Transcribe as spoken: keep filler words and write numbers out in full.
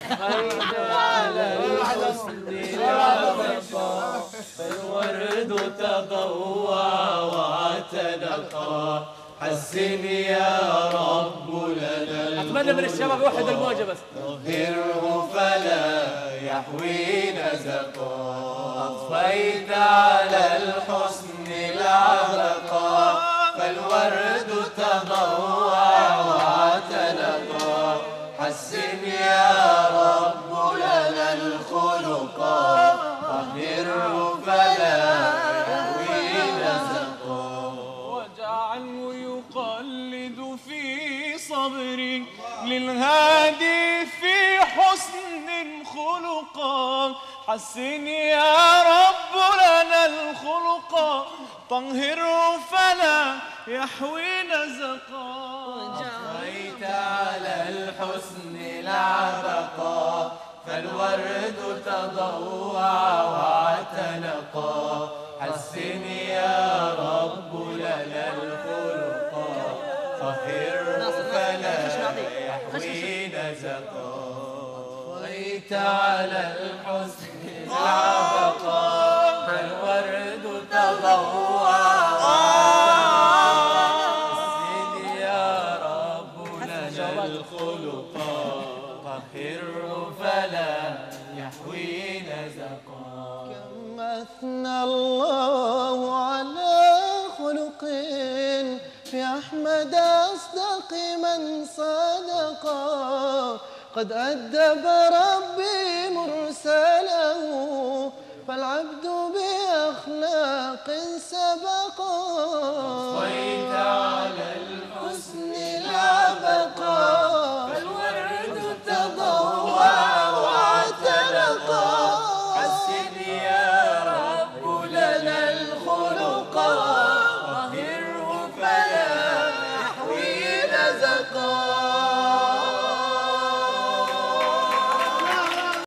أطفيت على الحسن العبقى فالورد تضوع واعتنقا حسن يا رب لنا. أتمنى من الشباب يوحد الموجة بس. طهره فلا يحوي نزقا أطفيت على الحسن العبقا فالورد تضوع واعتنقا حسن يا رب لنا الخلقا طهره فلا يحوي نزقا واجعله يقلد في صبري للهادي في حسن خلقا حسن يا رب لنا الخلقا طهره فلا يحوي نزقا. أطفيت على الحسن العبقا فالورد تضوع واعتنقا حسن يا رب لنا الخلقا طهره فلا يحوي نزقا. أطفيت على الحسن العبقا فالورد تضوع حسن يا رب لنا الخلقا طهره فلا يحوي نزقا. كم أثنى الله على خلق في أحمد أصدق من صدقا قد أدب ربي مرسله فالعبد بأخلاق سبقا. أطفيت على الحسن العبقا